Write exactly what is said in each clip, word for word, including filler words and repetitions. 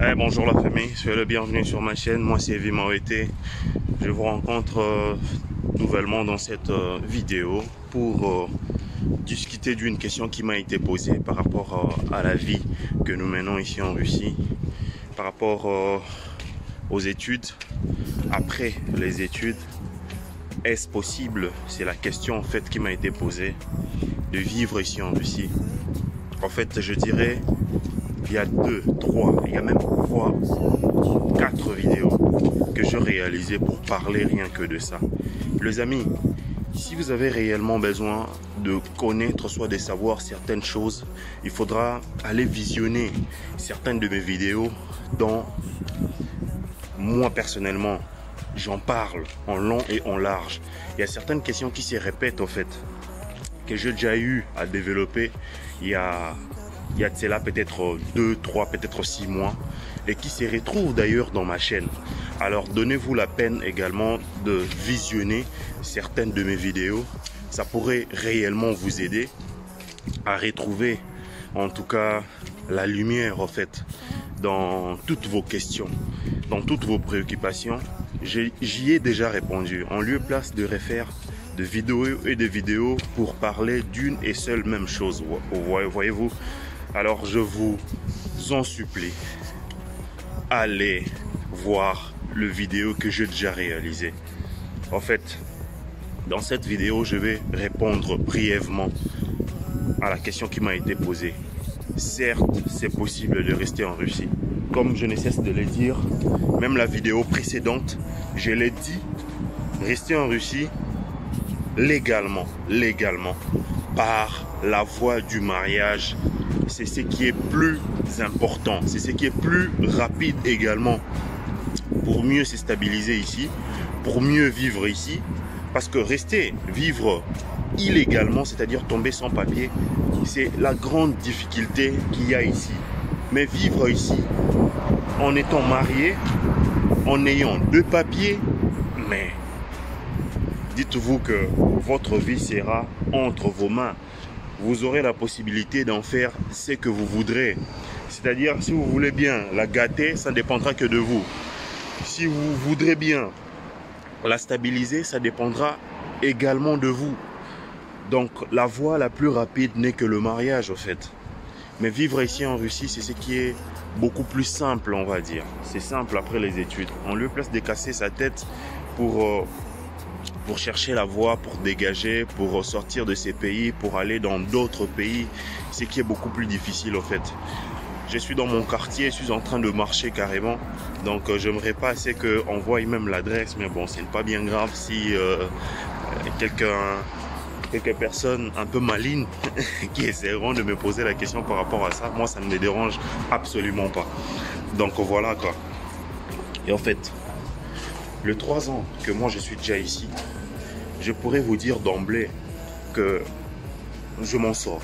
Eh, bonjour la famille, soyez le bienvenu sur ma chaîne. Moi c'est Evie Mawete. Je vous rencontre euh, nouvellement dans cette euh, vidéo pour euh, discuter d'une question qui m'a été posée par rapport euh, à la vie que nous menons ici en Russie, par rapport euh, aux études. Après les études, est-ce possible, c'est la question en fait qui m'a été posée, de vivre ici en Russie? En fait, je dirais, il y a deux, trois, il y a même trois, quatre vidéos que je réalisais pour parler rien que de ça. Les amis, si vous avez réellement besoin de connaître, soit de savoir certaines choses, il faudra aller visionner certaines de mes vidéos dont moi personnellement, j'en parle en long et en large. Il y a certaines questions qui se répètent en fait, que j'ai déjà eu à développer il y a, il y a de cela peut-être deux, trois, peut-être six mois, et qui se retrouvent d'ailleurs dans ma chaîne. Alors donnez-vous la peine également de visionner certaines de mes vidéos. Ça pourrait réellement vous aider à retrouver en tout cas la lumière en fait dans toutes vos questions, dans toutes vos préoccupations. J'y ai déjà répondu en lieu et place de refaire de vidéos et de vidéos pour parler d'une et seule même chose, voyez-vous. Alors je vous en supplie, allez voir le vidéo que j'ai déjà réalisé. En fait, dans cette vidéo, je vais répondre brièvement à la question qui m'a été posée. Certes, c'est possible de rester en Russie. Comme je ne cesse de le dire, même la vidéo précédente, je l'ai dit, rester en Russie légalement, légalement, par la voie du mariage, c'est ce qui est plus important, c'est ce qui est plus rapide également pour mieux se stabiliser ici, pour mieux vivre ici, parce que rester, vivre illégalement, c'est-à-dire tomber sans papier, c'est la grande difficulté qu'il y a ici. Mais vivre ici, en étant marié, en ayant deux papiers, mais dites-vous que votre vie sera entre vos mains. Vous aurez la possibilité d'en faire ce que vous voudrez. C'est-à-dire, si vous voulez bien la gâter, ça ne dépendra que de vous. Si vous voudrez bien la stabiliser, ça dépendra également de vous. Donc, la voie la plus rapide n'est que le mariage, en fait. Mais vivre ici en Russie, c'est ce qui est beaucoup plus simple, on va dire. C'est simple après les études. On lui place de casser sa tête pour... Euh, pour chercher la voie, pour dégager, pour sortir de ces pays, pour aller dans d'autres pays, ce qui est beaucoup plus difficile en fait. Je suis dans mon quartier, je suis en train de marcher carrément, donc euh, j'aimerais pas assez qu'on voie même l'adresse, mais bon, c'est pas bien grave si euh, quelqu'un, quelques personnes un peu malignes qui essaieront de me poser la question par rapport à ça, moi ça ne me dérange absolument pas. Donc voilà quoi. Et en fait, les trois ans que moi je suis déjà ici, je pourrais vous dire d'emblée que je m'en sors.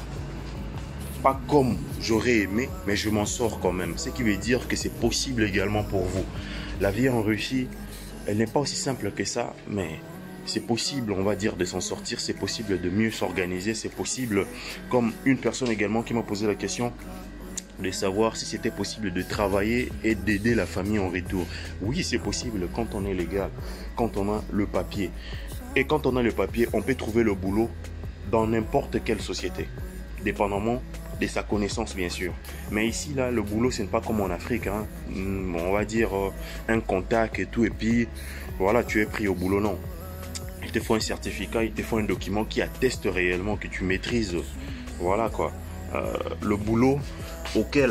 Pas comme j'aurais aimé, mais je m'en sors quand même. Ce qui veut dire que c'est possible également pour vous. La vie en Russie, elle n'est pas aussi simple que ça, mais c'est possible, on va dire, de s'en sortir. C'est possible de mieux s'organiser. C'est possible, comme une personne également qui m'a posé la question, de savoir si c'était possible de travailler et d'aider la famille en retour. Oui, c'est possible quand on est légal, quand on a le papier. Et quand on a le papier, on peut trouver le boulot dans n'importe quelle société, dépendamment de sa connaissance bien sûr. Mais ici, là, le boulot, ce n'est pas comme en Afrique. Hein. On va dire euh, un contact et tout, et puis voilà, tu es pris au boulot. Non. Il te faut un certificat, il te faut un document qui atteste réellement que tu maîtrises. Voilà quoi. Euh, le boulot auquel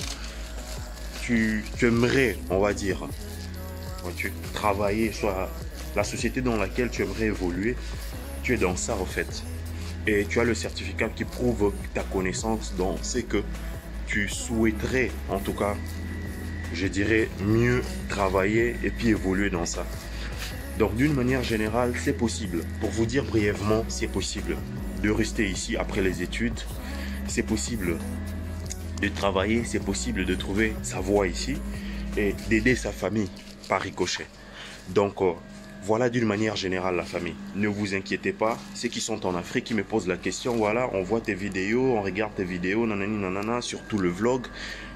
tu, tu aimerais, on va dire, tu travailler, soit la société dans laquelle tu aimerais évoluer, tu es dans ça en fait. Et tu as le certificat qui prouve ta connaissance dans ce que tu souhaiterais, en tout cas, je dirais, mieux travailler et puis évoluer dans ça. Donc d'une manière générale, c'est possible. Pour vous dire brièvement, c'est possible de rester ici après les études. C'est possible de travailler, c'est possible de trouver sa voie ici et d'aider sa famille par ricochet. Donc euh, voilà d'une manière générale la famille. Ne vous inquiétez pas, ceux qui sont en Afrique qui me posent la question, voilà, on voit tes vidéos, on regarde tes vidéos, nanani nanana, surtout le vlog.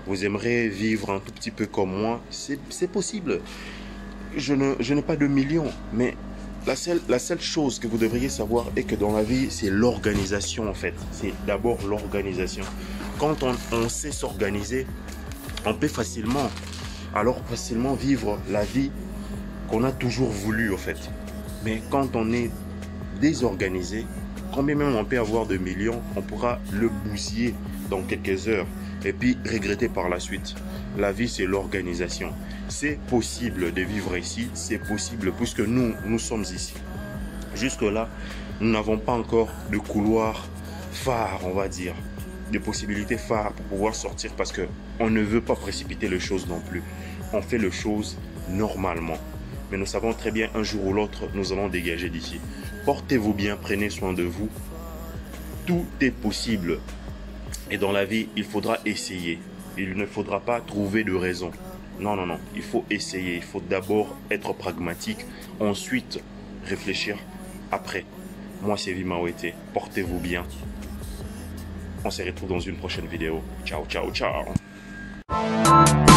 vous aimeriez vivre un tout petit peu comme moi, c'est possible. Je ne, je n'ai pas de millions, mais la seule, la seule chose que vous devriez savoir est que dans la vie, c'est l'organisation en fait. C'est d'abord l'organisation. Quand on, on sait s'organiser, on peut facilement, alors facilement vivre la vie qu'on a toujours voulu en fait. Mais quand on est désorganisé, combien même on peut avoir de millions, on pourra le bousiller dans quelques heures et puis regretter par la suite. La vie, c'est l'organisation. C'est possible de vivre ici, c'est possible puisque nous, nous sommes ici. Jusque-là, nous n'avons pas encore de couloir phare, on va dire, de possibilités phares pour pouvoir sortir parce qu'on ne veut pas précipiter les choses non plus. On fait les choses normalement. Mais nous savons très bien, un jour ou l'autre, nous allons dégager d'ici. Portez-vous bien, prenez soin de vous. Tout est possible. Et dans la vie, il faudra essayer. Il ne faudra pas trouver de raison. Non, non, non. Il faut essayer. Il faut d'abord être pragmatique. Ensuite, réfléchir après. Moi, c'est Vimaouete. Portez-vous bien. On se retrouve dans une prochaine vidéo. Ciao, ciao, ciao.